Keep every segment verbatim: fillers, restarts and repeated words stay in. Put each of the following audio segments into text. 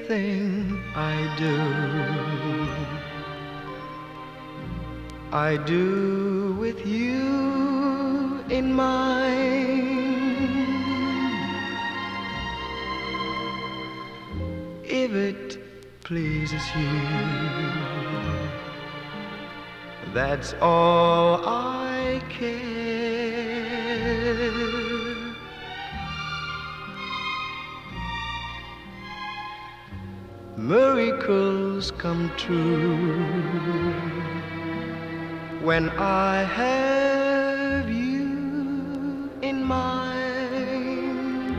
anything I do, I do with you in mind. If it pleases you, that's all I care. Miracles come true when I have you in mind.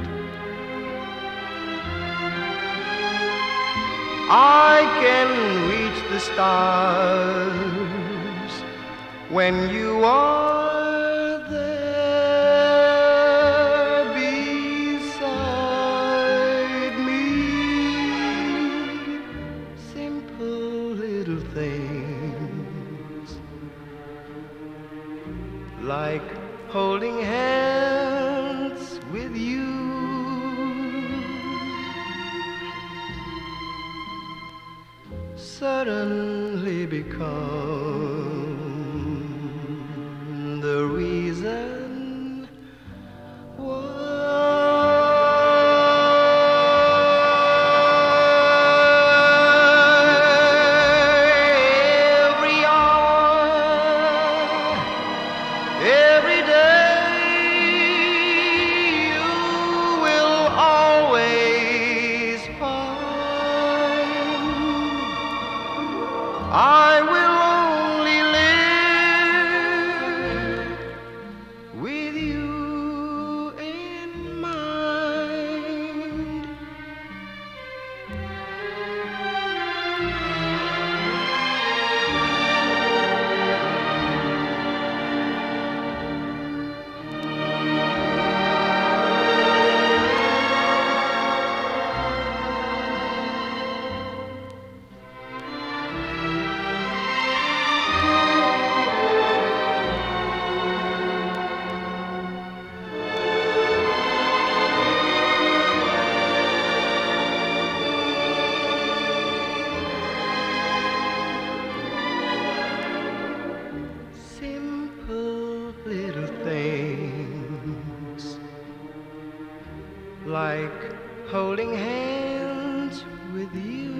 I can reach the stars when you are there beside me. Simple little things like holding hands with you, suddenly become the reason why. Every hour, every day, you will always find I will only live with you in mind. Little things like holding hands with you,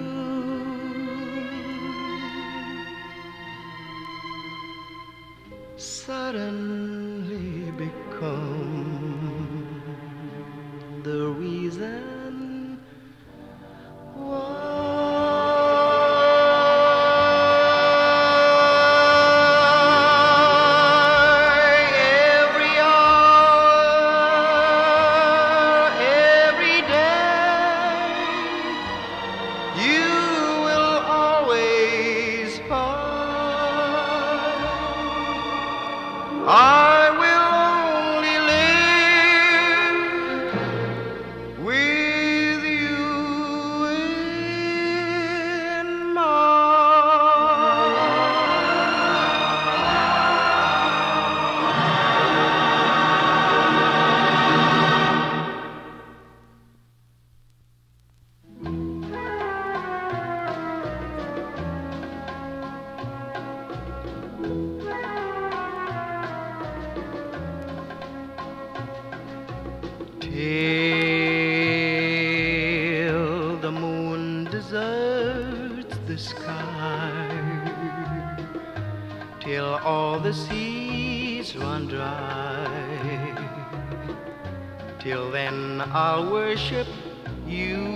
suddenly become the reason why. I will only live with you in mind. Till the moon deserts the sky, till all the seas run dry, till then I'll worship you.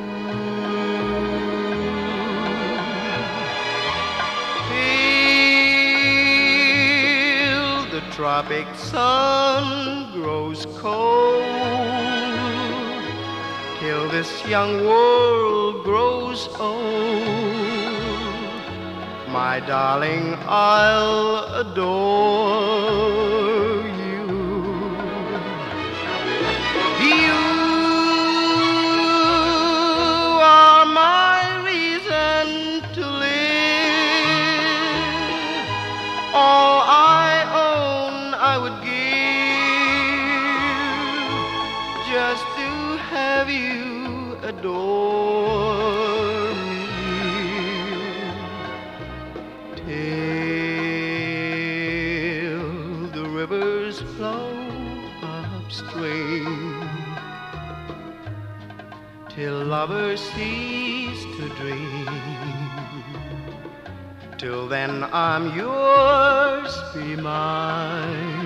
Till the tropic sun grows cold, till this young world grows old, my darling, I'll adore you. You are my reason to live. All I own I would give just to have you adore. till lovers cease to dream. Till then I'm yours, be mine.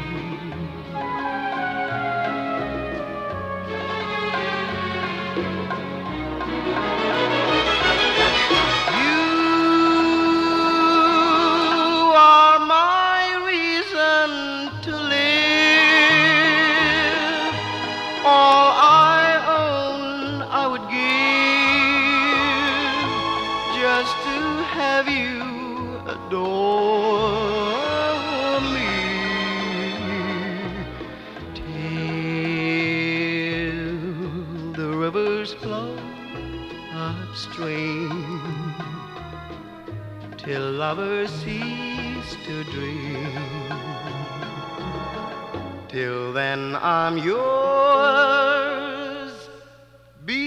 All I own I would give just to have you adore me till the rivers flow upstream, till lovers cease to dream. Till then I'm yours, be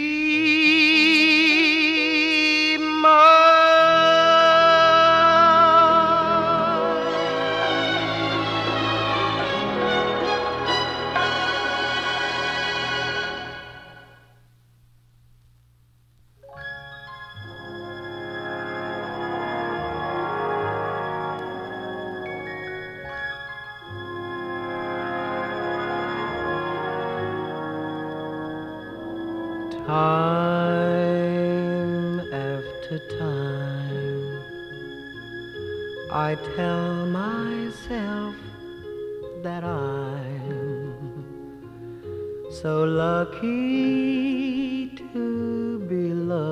Time after time, I tell myself that I'm so lucky to be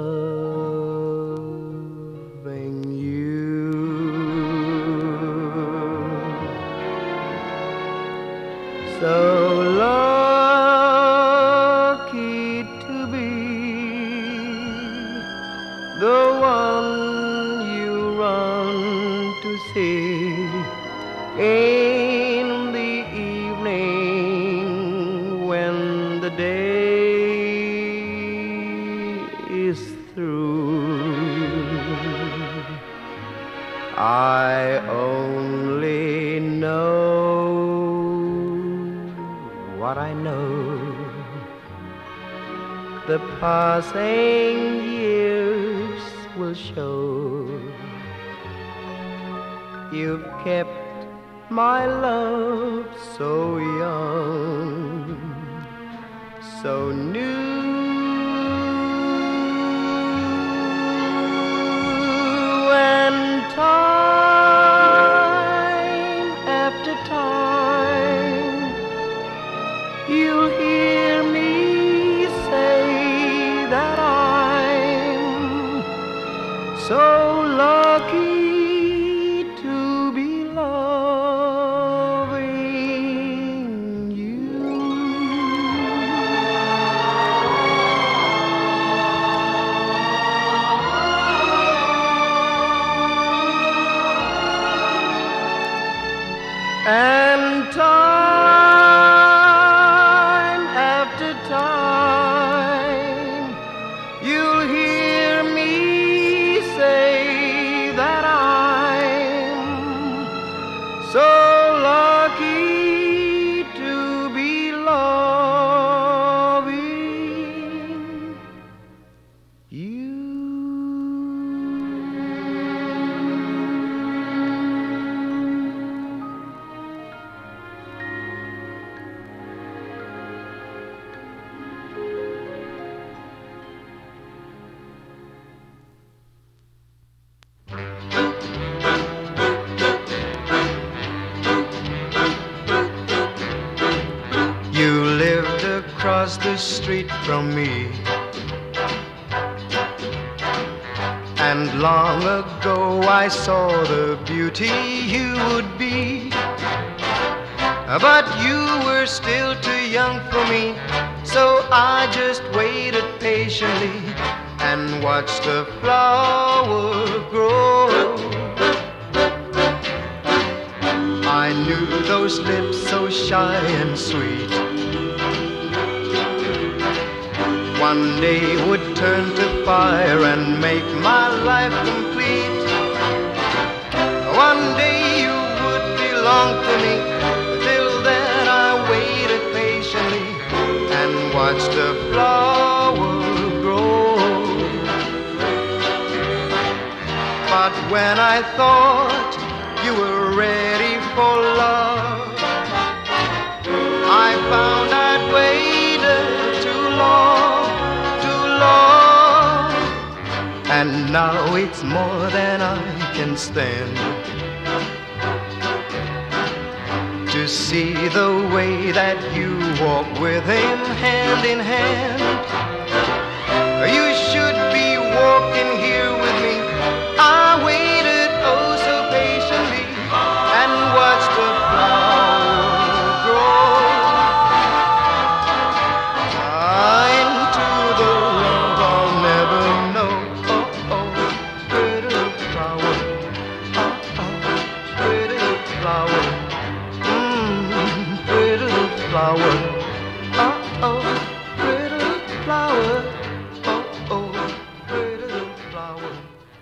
loving you. So lucky to be the one you run to see in the evening when the day is through. I only know what I know. The passing years will show. You've kept my love so young, so new. And time after time, you'll hear me say that I'm so lucky to be loving you. And time after time, you'll hear me say that I'm so lucky to be loving you. You lived across the street from me, and long ago I saw the beauty you would be. But you were still too young for me, so I just waited patiently and watched the flower grow. I knew those lips so shy and sweet one day would turn to fire and make my life complete. One day you would belong to me. Till then I waited patiently and watched the flower But when I thought you were ready for love, I found I'd waited too long, too long. And now it's more than I can stand to see the way that you walk with him hand in hand. You should be walking here with me. I waited oh so patiently and watched the flower grow. Ah, into the love I'll never know. Oh, oh, pretty flower. Oh, oh, pretty flower. Mmm, pretty flower. Oh, oh, pretty flower. Oh, oh, pretty flower.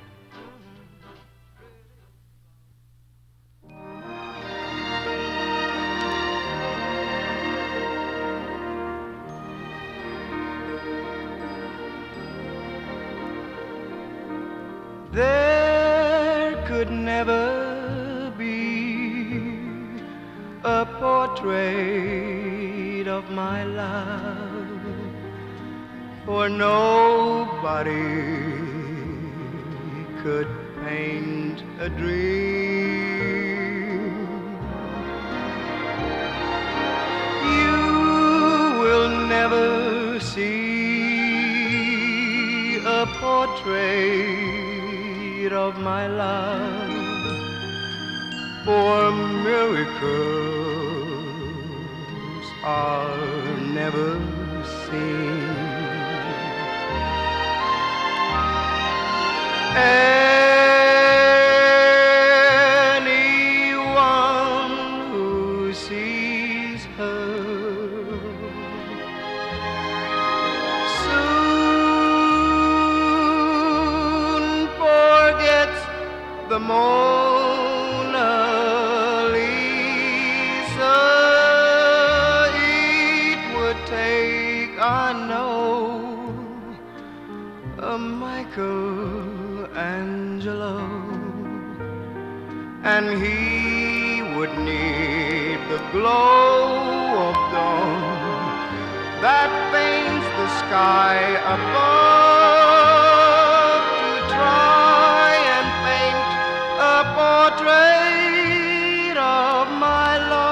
There could never be a portrait of my love, for nobody could paint a dream. You will never see a portrait of my love, for miracles are never seen. Anyone who sees her soon forgets the Mona Lisa. It would take, I know, a Michelangelo, and he would need the glow of dawn that paints the sky above to try and paint a portrait of my love.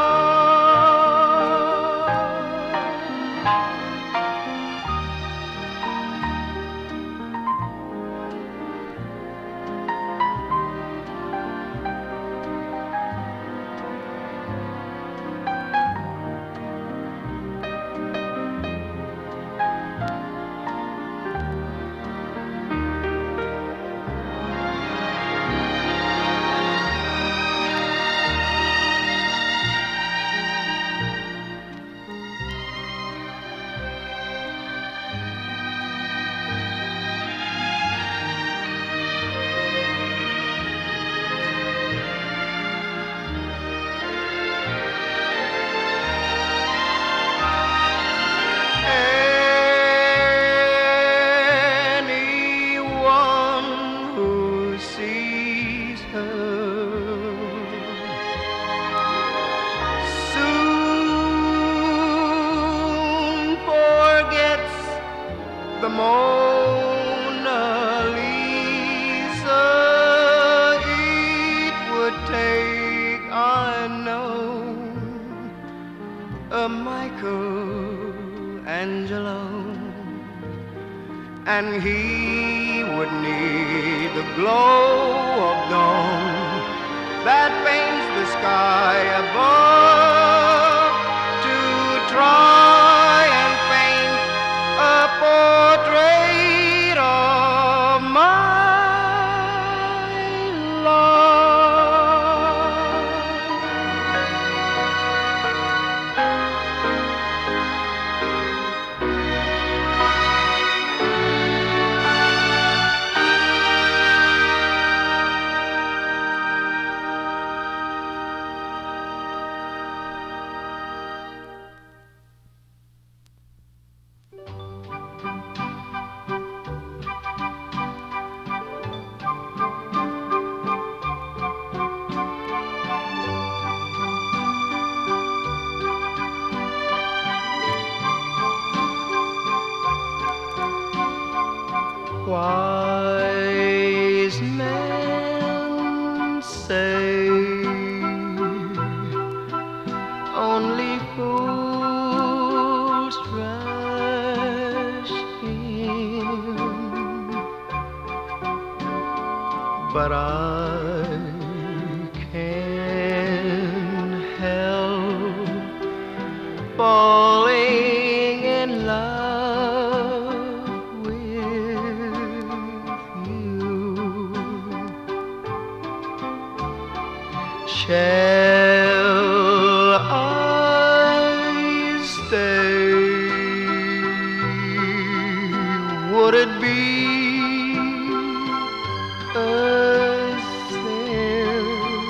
The Mona Lisa, it would take, I know, a Michelangelo, and he would need the glow of dawn that paints the sky above to try and paint a portrait of my love. say only fools rush in, but I can't help falling in love with you. Shall I stay? Would it be a sin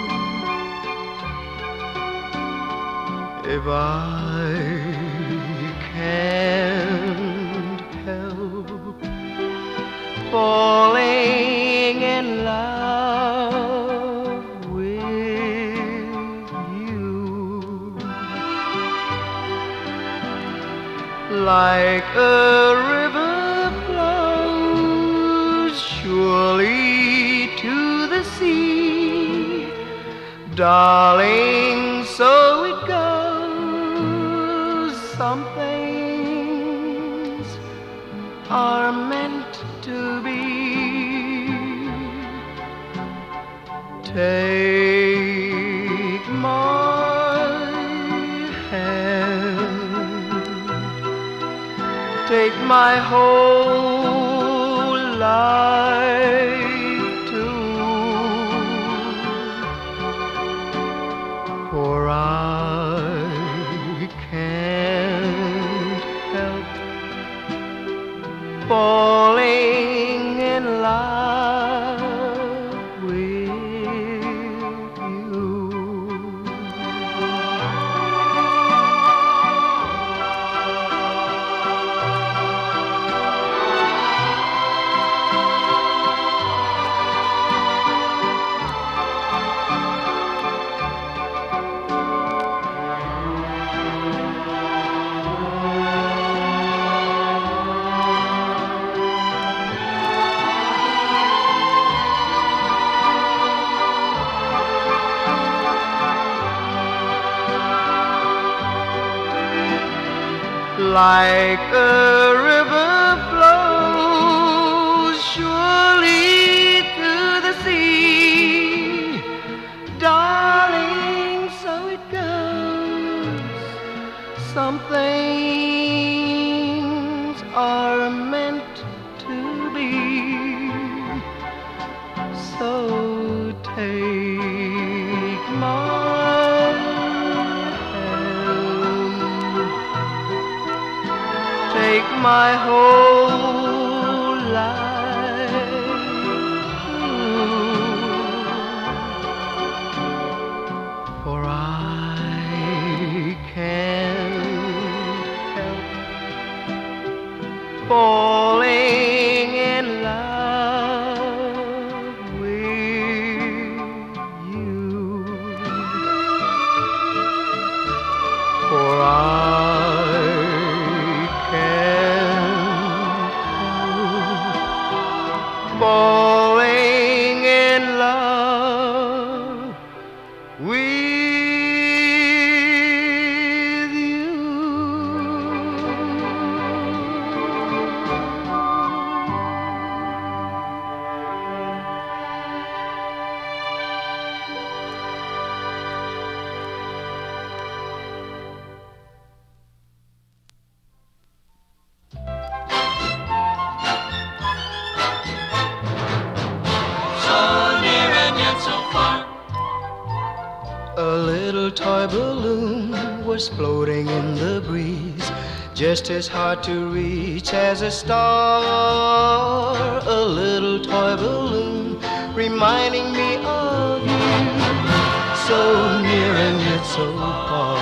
if I can't help falling in love with you? Like a river flows surely to the sea, darling, so it goes. Some things are meant to be. Take my hand, take my whole life too, for I can't help falling in love with you. Like a river flows surely to the sea, darling, so it goes. Some things are meant to be. So take my take my whole life too, for I can't help falling in love with you, for I falling in love with you. A little toy balloon was floating in the breeze, just as hard to reach as a star. A little toy balloon reminding me of you, so near and yet so far.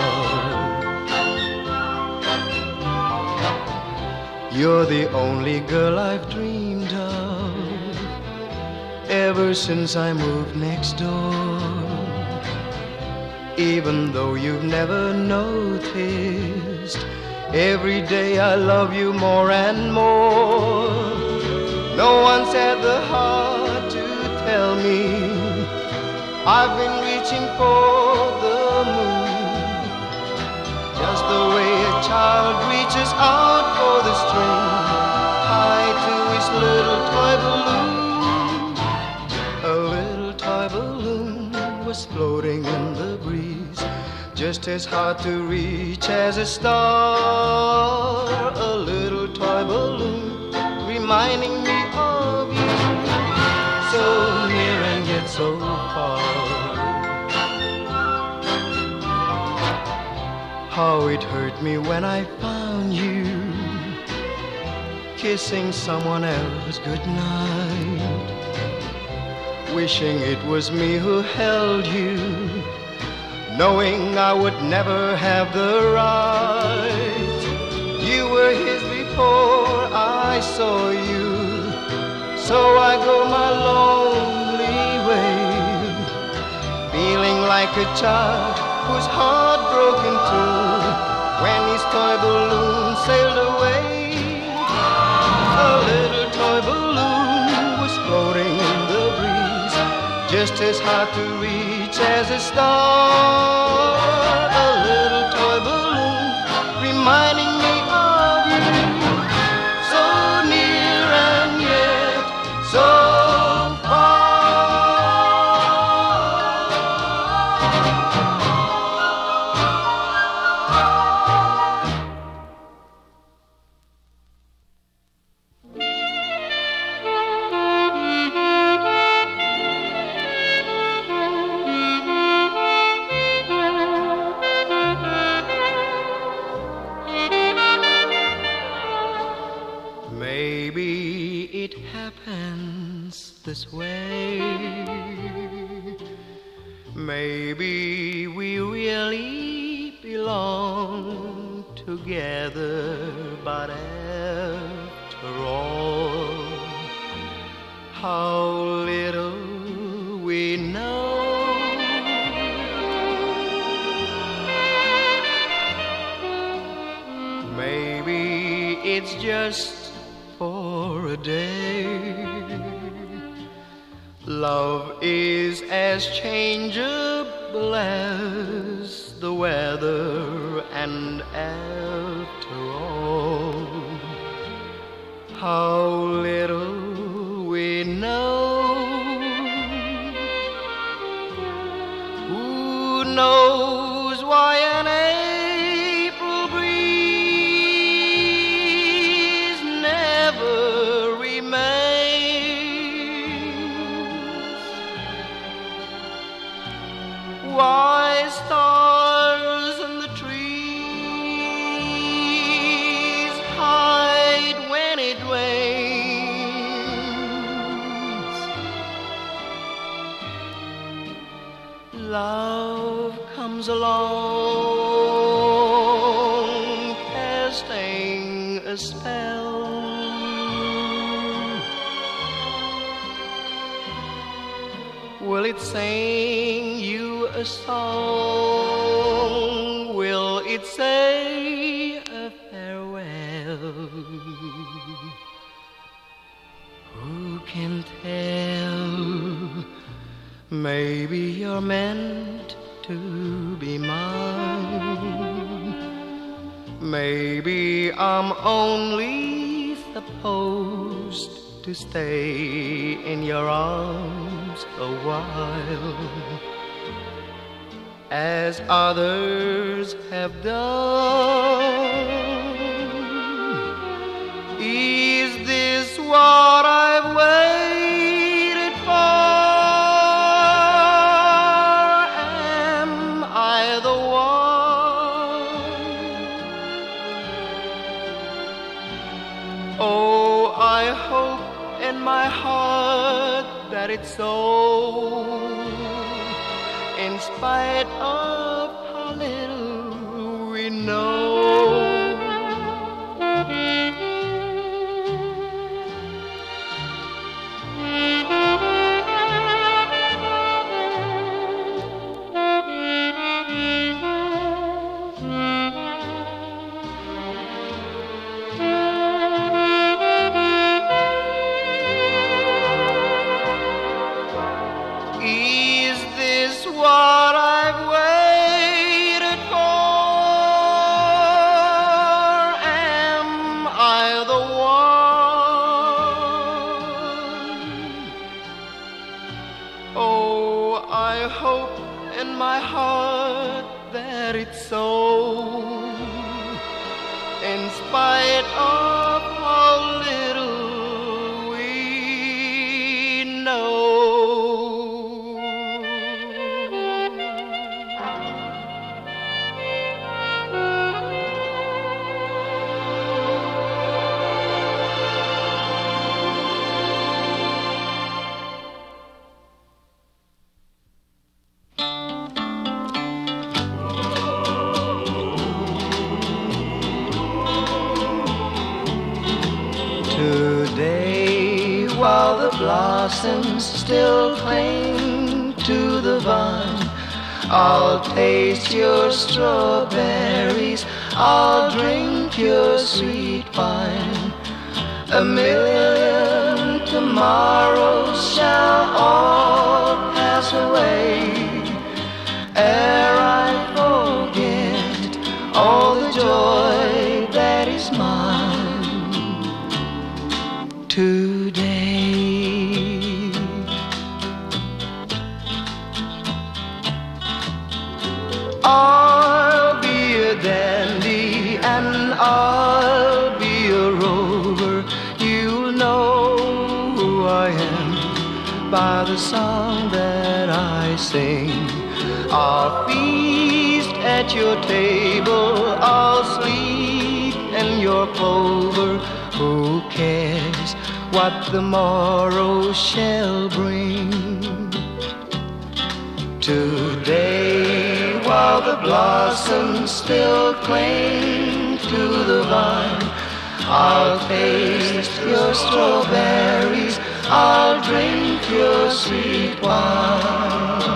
You're the only girl I've dreamed of ever since I moved next door. Even though you've never noticed, every day I love you more and more. No one's had the heart to tell me I've been reaching for the moon, just the way a child reaches out for the string tied to his little toy balloon. A little toy balloon was floating in the breeze, just as hard to reach as a star. A little toy balloon reminding me of you, so near and yet so far. How it hurt me when I found you kissing someone else goodnight, wishing it was me who held you, knowing I would never have the right. You were his before I saw you, so I go my lonely way, feeling like a child whose heart broke in two when his toy balloon sailed away. A little toy balloon was floating in the breeze, just as hard to reach as a star. A little toy balloon reminding me of you, so near and yet so far. Maybe it happens this way. Maybe we really belong together, but after all, how little we know. Maybe it's just for a day. Love is as changeable as the weather, and after all, how little we know. Who knows why an April breeze never remains? Why stars in the trees hide when it rains? Love comes along, casting a spell. Will it sing you a song? Will it say a farewell? Who can tell? Maybe you're meant to be mine. Maybe I'm only supposed to stay in your arms a while, as others have done. Is this what I've waited for? Am I the one? Oh, I hope in my heart that it's so, in spite of how little we know. Is this what I've waited for. Am I the one? Oh, I hope in my heart that it's so, in spite of how little we know. Today, while the blossoms still cling to the vine, I'll taste your strawberries, I'll drink your sweet wine. A million tomorrows shall all pass away ere I forget all the joy that is mine today. I'll be a dandy and I'll be a rover. You'll know who I am by the song that I sing. I'll feast at your table, I'll sleep in your clover. Who cares what the morrow shall bring? Today, while the blossoms still cling to the vine, I'll taste your strawberries, I'll drink your sweet wine.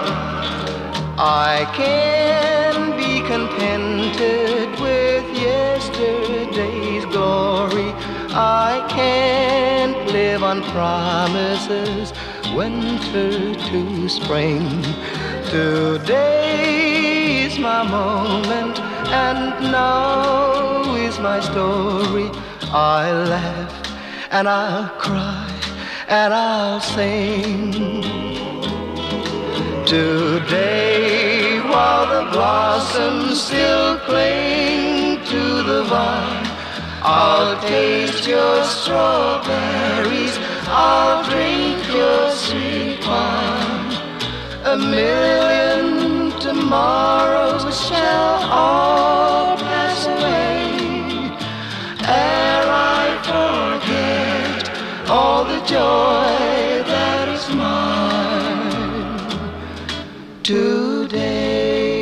I can be contented with yesterday's glory. I can't live on promises, winter to spring. Today is my moment, and now is my story. I'll laugh and I'll cry and I'll sing. Today, while the blossoms still cling to the vine, I'll taste your strawberries, I'll drink your sweet wine. A million tomorrows shall all pass away ere I forget all the joy that is mine today.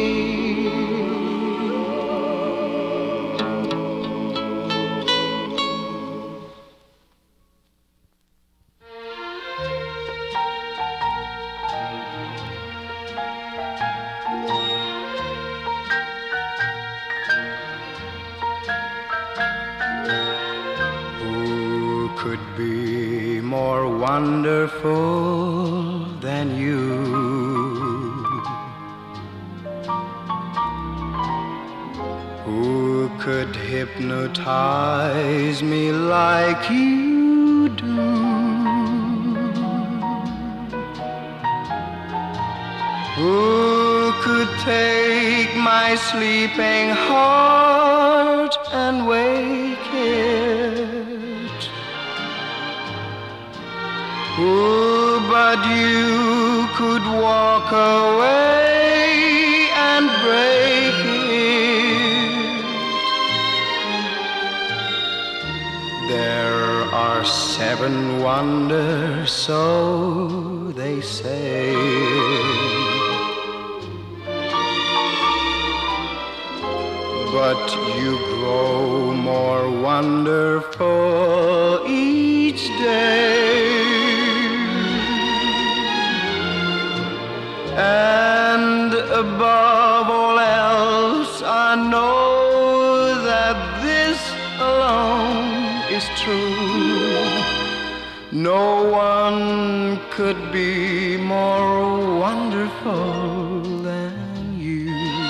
Could be more wonderful than you? Who could hypnotize me like you do? Who could take my sleeping heart and wake it? Who but you could walk away and break it? There are seven wonders, so they say. But you grow more wonderful each day. And above all else, I know that this alone is true. No one could be more wonderful wonderful than you.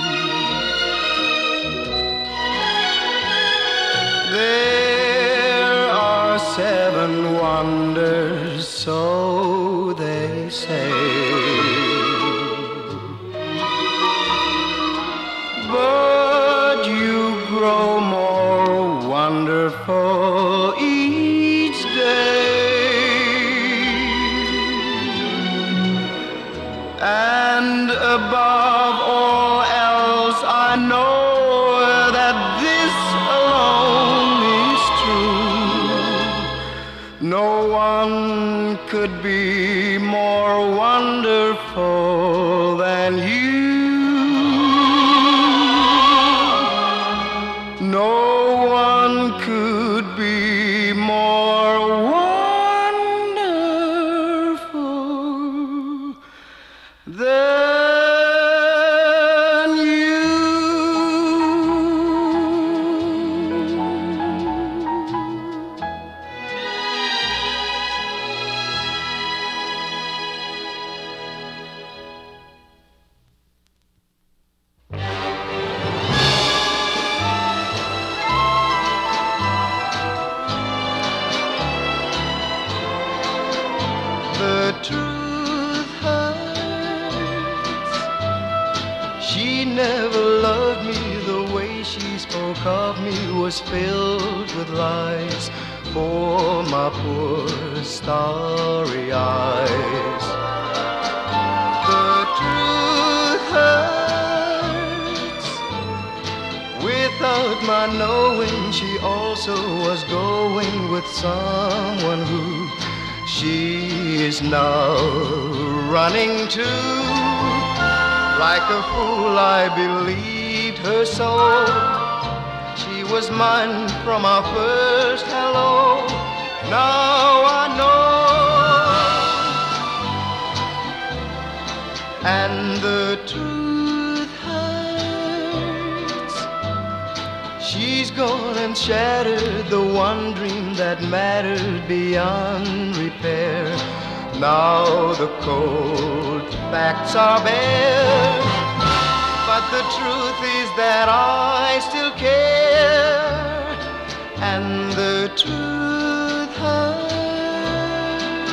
There are seven wonders, so they say, but you grow more wonderful each day. And above all else, I know that this alone is true. No one could be more wonderful than you. No one could be more wonderful than you. The truth hurts. She never loved me. The way she spoke of me was filled with lies for my poor starry eyes. The truth hurts. Without my knowing, she also was going with someone who she is now running to. Like a fool, I believed her so. She was mine from our first hello. Now I know. And the truth hurts. She's gone and shattered the one dream that mattered beyond repair. Now the cold facts are bare, but the truth is that I still care, and the truth hurts.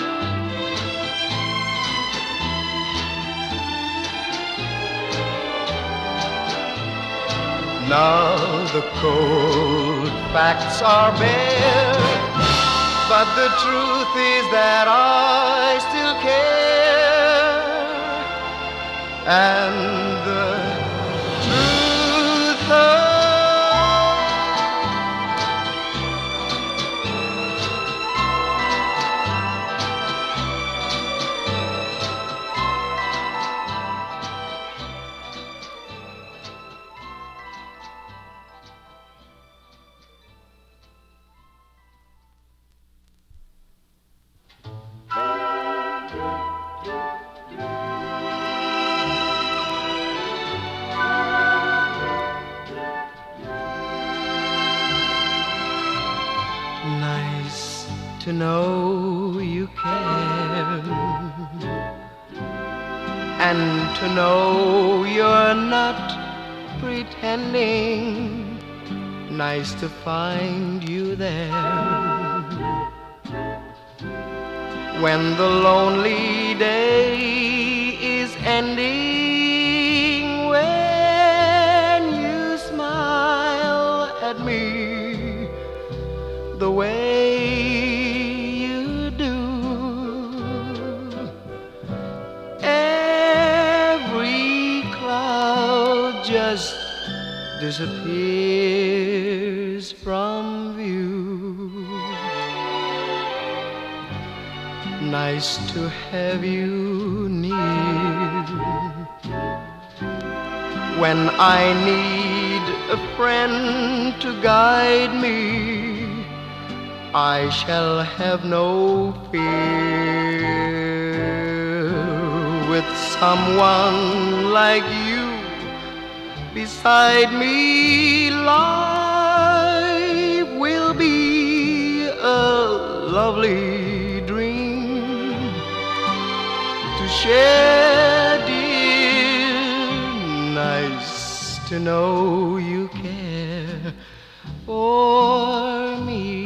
Now the cold facts are bare, but the truth is that I still care, and the truth hurts. Nice to know you care, and to know you're not pretending. Nice to find you there when the lonely day is ending, when you smile at me the way you do. Every cloud just disappears from view. Nice to have you near when I need a friend to guide me. I shall have no fear with someone like you beside me. Life will be a lovely dream to share, dear. know you care for me.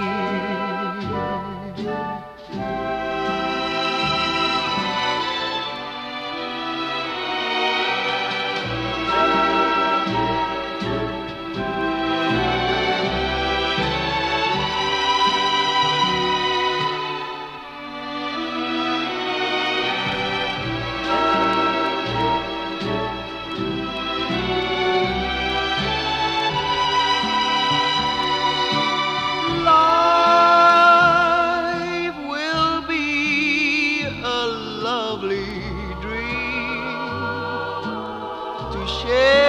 Lovely dream to share.